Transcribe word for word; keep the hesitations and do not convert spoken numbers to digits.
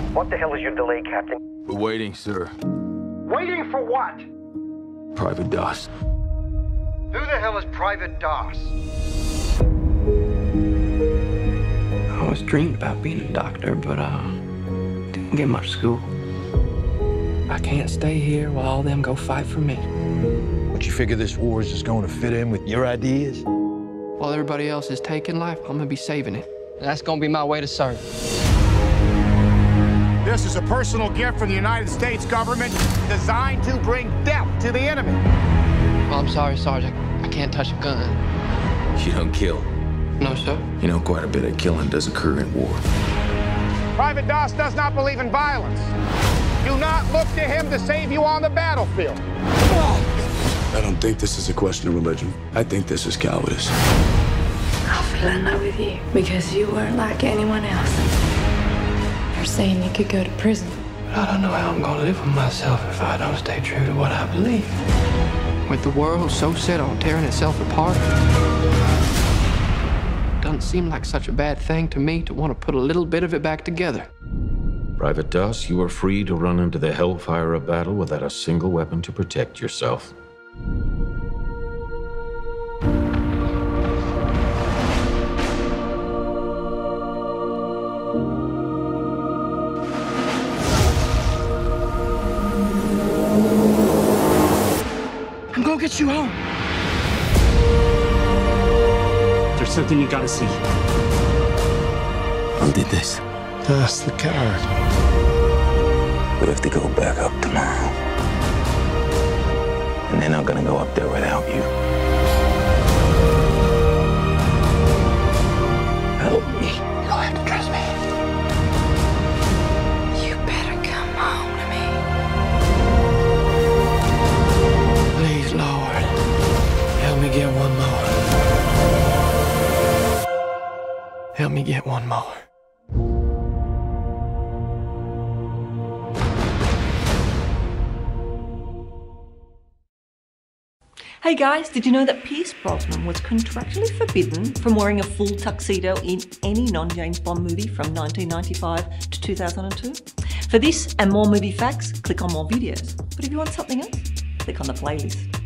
What the hell is your delay, Captain? We're waiting, sir. Waiting for what? Private Doss. Who the hell is Private Doss? I always dreamed about being a doctor, but uh, didn't get much school. I can't stay here while all them go fight for me. But you figure this war is just going to fit in with your ideas? While everybody else is taking life, I'm gonna be saving it. And that's gonna be my way to serve. This is a personal gift from the United States government designed to bring death to the enemy. Well, I'm sorry, Sergeant. I can't touch a gun. You don't kill. No, sir. You know, quite a bit of killing does occur in war. Private Doss does not believe in violence. Do not look to him to save you on the battlefield. I don't think this is a question of religion. I think this is cowardice. I fell in love with you because you weren't like anyone else. You're saying you could go to prison. But I don't know how I'm gonna live with myself if I don't stay true to what I believe. With the world so set on tearing itself apart, it doesn't seem like such a bad thing to me to want to put a little bit of it back together. Private Doss, you are free to run into the hellfire of battle without a single weapon to protect yourself. I'm gonna get you home. There's something you gotta see. Who did this? That's the card. We have to go back up tomorrow. And they're not gonna go up there without you. Help me. You don't have to trust me. You better come home to me. Please, Lord, help me get one more. Help me get one more. Hey guys, did you know that Pierce Brosnan was contractually forbidden from wearing a full tuxedo in any non-James Bond movie from nineteen ninety-five to two thousand two? For this and more movie facts, click on more videos. But if you want something else, click on the playlist.